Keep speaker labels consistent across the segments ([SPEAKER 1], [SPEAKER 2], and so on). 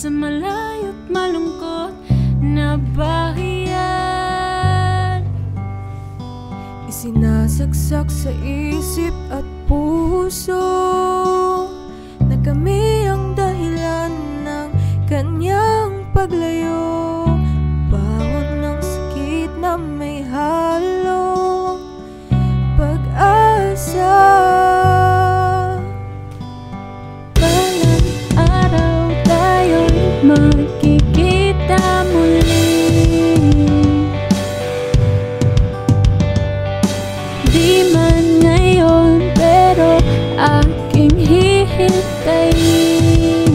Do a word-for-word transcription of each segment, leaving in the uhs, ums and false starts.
[SPEAKER 1] sa malayo't malungkot na bahayan.
[SPEAKER 2] Isinasaksak sa isip at puso na kami ang dahilan ng kanyang paglayo. Bawat ng sakit na may halong pag-asa.
[SPEAKER 1] Balang araw tayo'y magkikita muli. Di man ngayon pero aking hihintayin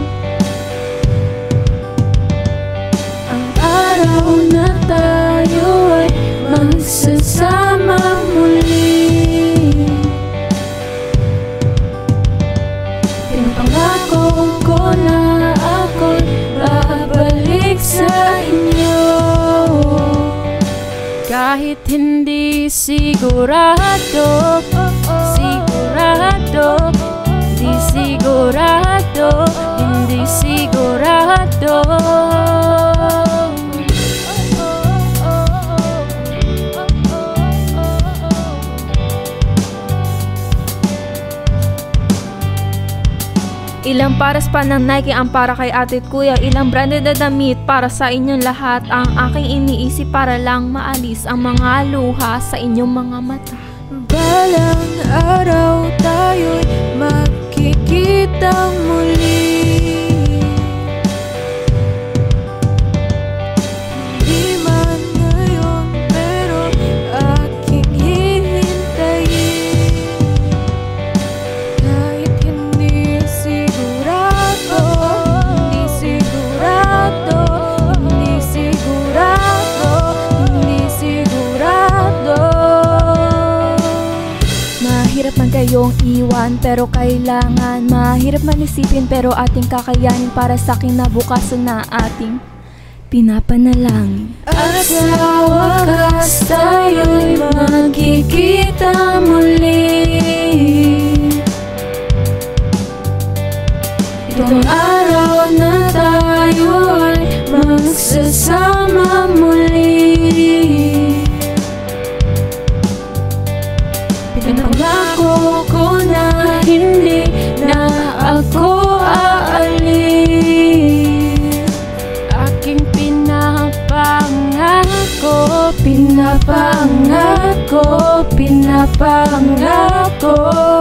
[SPEAKER 1] ang araw na tayo ay magsasama muli. Pinapangako ko na ako'y babalik sa inyo, kahit hindi sigurado, sigurado, hindi sigurado, hindi sigurado.
[SPEAKER 3] Ilang pares pa ng Nike ang para kay ate at kuya. Ilang branded na damit para sa inyong lahat. Ang aking iniisip para lang maalis ang mga luha sa inyong mga mata.
[SPEAKER 2] Balang araw tayo'y magkikita muli. Di man ngayon pero aking hihintayin, kahit hindi sigurado, hindi sigurado, hindi sigurado, hindi sigurado.
[SPEAKER 3] Mahirap man kayong iwan pero kailangan. Mahirap man isipin pero ating kakayanin para sa kinabukasan na ating pinapanalangin.
[SPEAKER 1] At sa wakas tayo'y magkikita muli. Itong araw na tayo ay magsasama muli. Pinapangako ko na hindi na ako aalis. Aking pinapangako, pinapangako, pinapangako.